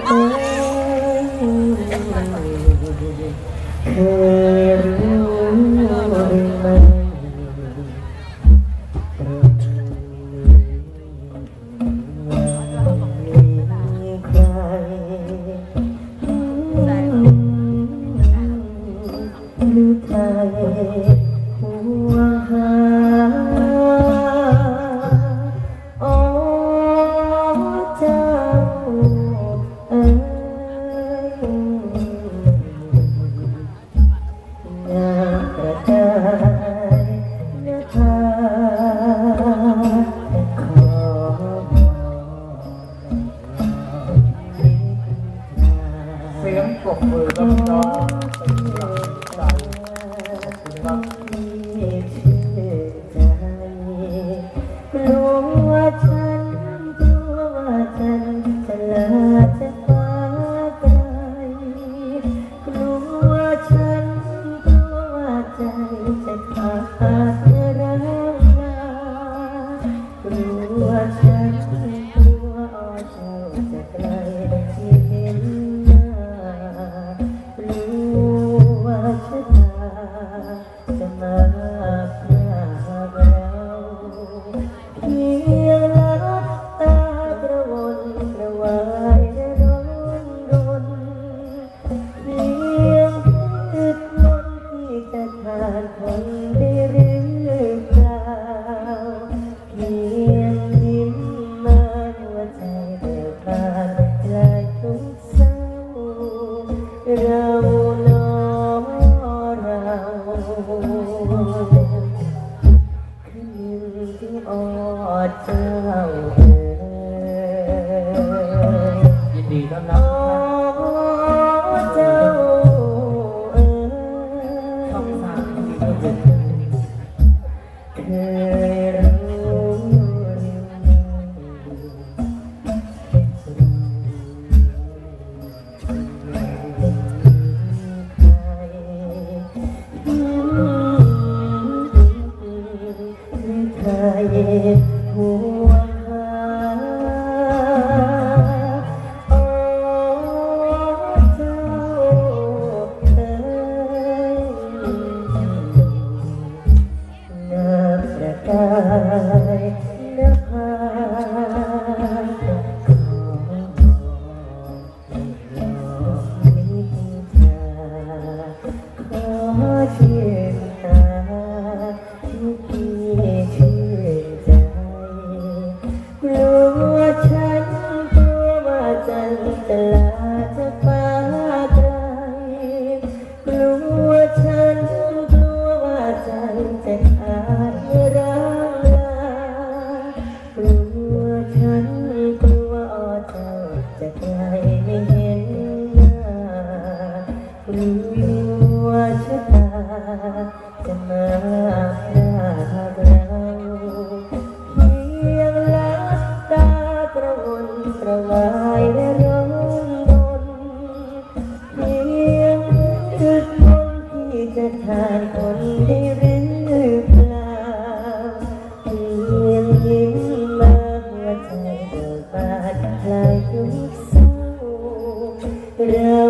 เคยรู้หรือไม่ใครหรือใครหัวหาอ๋อเจ้าเสียงปรบมือรับน้องเป็นกำลังใจขอบคุณครับกลัวว่าฉันกลัวว่าฉันจะลาจะฟ้าไกลกลัวว่าฉันกลัวว่าใจจะขาดร้าวลากลัวว่าฉันกลัวอ่อนเจ้าจะไกลไม่เห็นหน้ากลัวว่าชะตาจะมาพรากเราเพียงลับตากระวนกระวายและร้อนรนเพียงอึดมนที่จะขาดคนได้หรือเปล่าเพียงยิ้มมาหัวใจเบิกบานคลายทุกเศร้าเราหนอเราคืนที่อดเจ้ายินดีต้อนรับทุกท่านเจ้าช่องสามที่เราเป็นเคยรู้ใครหัวหาอ๋อเจ้าน้ำประกายนภาขอให้ลองนิทาขอชื่นตาที่พี่ชื่นใจกลัวฉันกลัวว่าจันจะลาจะฟ้าไกลกลัวฉันกลัวว่าใจจะขาดร้างลากลัวฉันกลัวอ่อเจ้าจะไกลไม่เห็นหน้ากลัวชะตาจะมาพรากเราเพียงลับตากระวนกระวายและร้อนรนเพียงอึดมนที่จะทานคนได้หรือเปล่าเพียงยิ้มมาหัวใจเบิกบานคลายทุกเศร้าเรา